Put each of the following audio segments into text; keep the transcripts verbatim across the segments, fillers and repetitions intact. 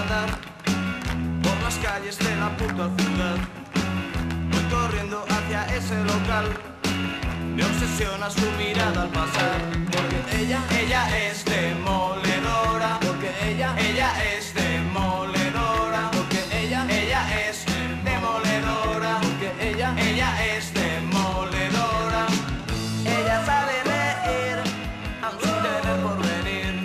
andar por las calles de la puta ciudad. Voy corriendo hacia ese local, me obsesiona su mirada al pasar. Porque ella, ella es demoledora. Porque ella, ella es demoledora. Porque ella, ella es demoledora. Porque ella, ella es demoledora. Ella sabe reír, aun sin tener porvenir.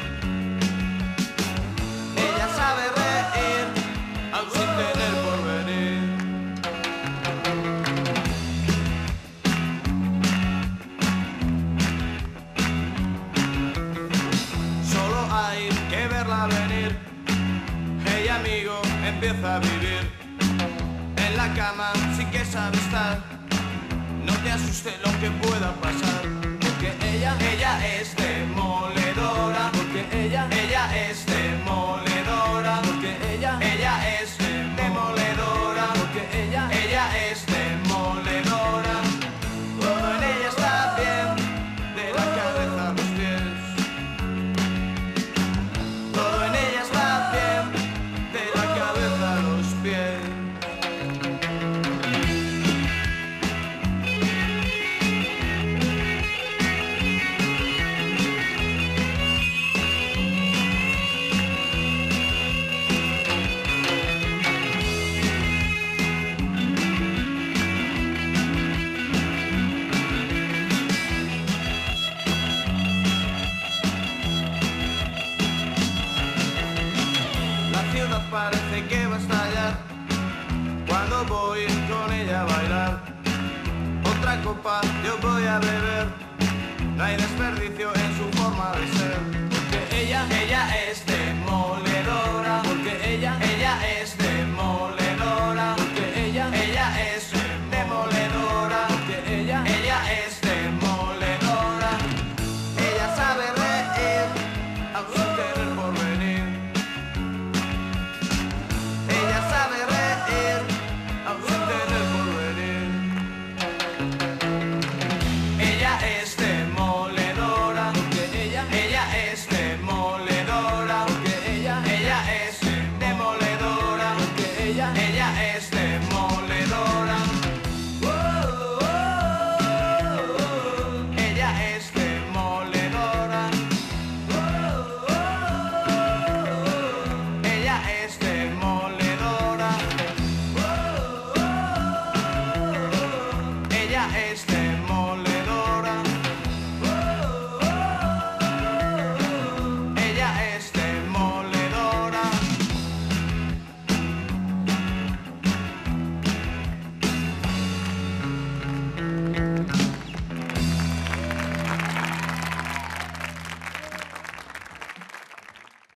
Ella sabe reír, aun sin tener porvenir. Solo hay que verla venir. Hey amigo, empieza a vivir. En la cama sí que sabe estar. No te asuste lo que pueda pasar. Porque ella, ella es demoledora. Porque ella, ella es demoledora. Porque ella, ella es demoledora. Porque ella, ella es demoledora. Todo en ella está bien, de la cabeza a los pies. Todo en ella está bien, de la cabeza a los pies. Parece que va a estallar cuando voy con ella a bailar. Otra copa yo voy a beber, no hay desperdicio en su forma de ser. Porque ella, ella es demoledora. Porque ella, ella es demoledora. Porque ella, ella es demoledora. Porque ella, ella es demoledora. Ella sabe reír, aun sin tener porvenir. Ella sabe reír, aun sin tener porvenir. Ella es demoledora. Porque ella, ella es demoledora. Porque ella, ella es demoledora. Porque ella, ella es demoledora. Oh, oh, oh, oh. Ella es demoledora. Oh, oh, oh, oh. Ella es demoledora. Ella es de